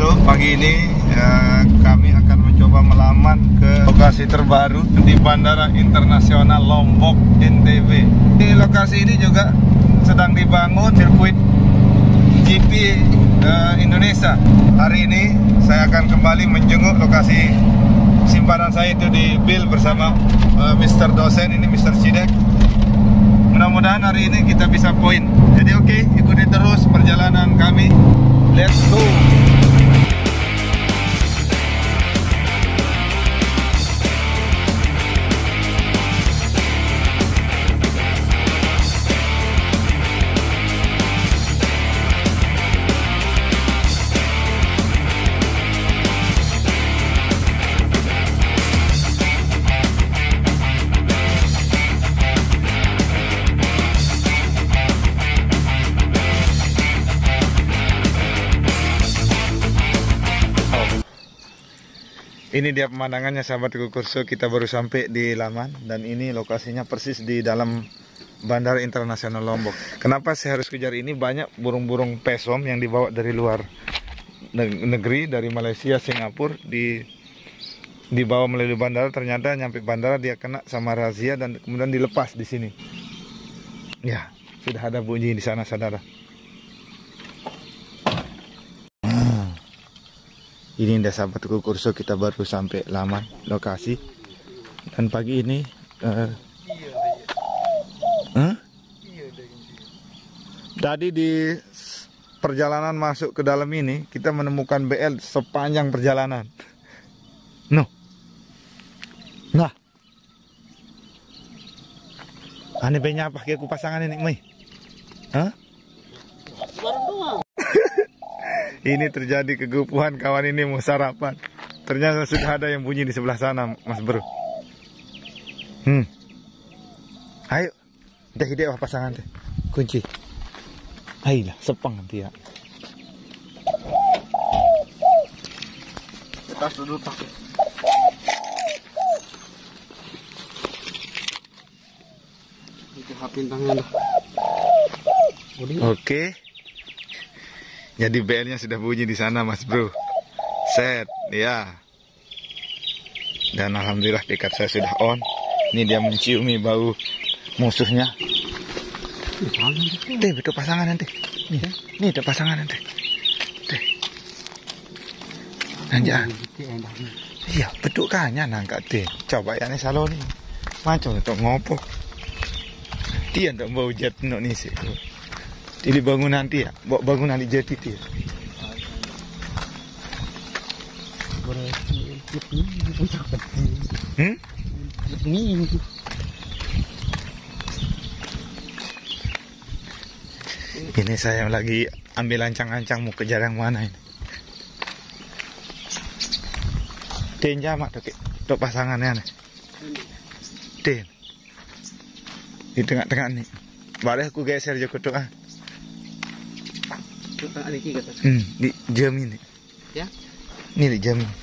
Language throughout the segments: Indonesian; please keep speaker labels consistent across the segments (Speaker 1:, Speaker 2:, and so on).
Speaker 1: Kurso. Pagi ini kami akan mencoba melaman ke lokasi terbaru di Bandara Internasional Lombok NTB. Di lokasi ini juga sedang dibangun sirkuit GP Indonesia. Hari ini saya akan kembali menjenguk lokasi simpanan saya itu di Bill bersama Mr. Dosen, ini Mr. Cidek. Mudah-mudahan hari ini kita bisa poin. Jadi oke, ikuti terus perjalanan kami. Let's go. Ini dia pemandangannya sahabat Kurso, kita baru sampai di Laman dan ini lokasinya persis di dalam Bandara Internasional Lombok. Kenapa saya harus kejar ini? Banyak burung-burung pesom yang dibawa dari luar negeri, dari Malaysia, Singapura, dibawa melalui bandara. Ternyata nyampe bandara dia kena sama razia dan kemudian dilepas di sini. Ya, sudah ada bunyi di sana saudara. Ini udah sahabat Kurso, kita baru sampai Laman lokasi. Dan pagi ini tadi di perjalanan masuk ke dalam ini kita menemukan BL sepanjang perjalanan. Nah, aneh banyak apa kayak pasangan ini, Mai? Ini terjadi kegupuhan, kawan ini mau sarapan. Ternyata sudah ada yang bunyi di sebelah sana, Mas Bro. Ayo, dah ide pasangan teh. Kunci. Ayolah, sepang nanti ya. Tas dulu tak. Itu hapin tangan dah. Oke. Jadi BL-nya sudah bunyi di sana, Mas Bro. Set, ya. Dan alhamdulillah pikat saya sudah on. Ini dia menciumi bau musuhnya. Teh, betul pasangan nanti. Nih ada pasangan nanti. Teh. Nanja. Iya, betul kan ya nangka teh. Coba ya nih salon nih. Macam untuk ngopo. Dia ndak bau jet no nih sih. Ini bangunan dia, bangunan di jati dia. Ini saya lagi ambil ancang-ancang mau kejar yang mana ini. Den jamak tuh pasangannya nih. Den. Di tengah-tengah nih. Baru aku geser juga tuh di jam ini. Ya? Ini di jam ini.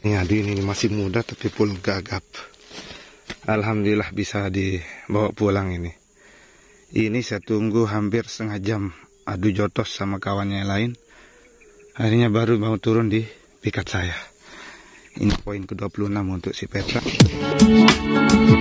Speaker 1: Ini Adi ini masih muda tapi full gagap. Alhamdulillah bisa dibawa pulang ini. Ini saya tunggu hampir setengah jam adu jotos sama kawannya yang lain. Akhirnya baru mau turun di pikat saya. Ini poin ke-26 untuk si Petra.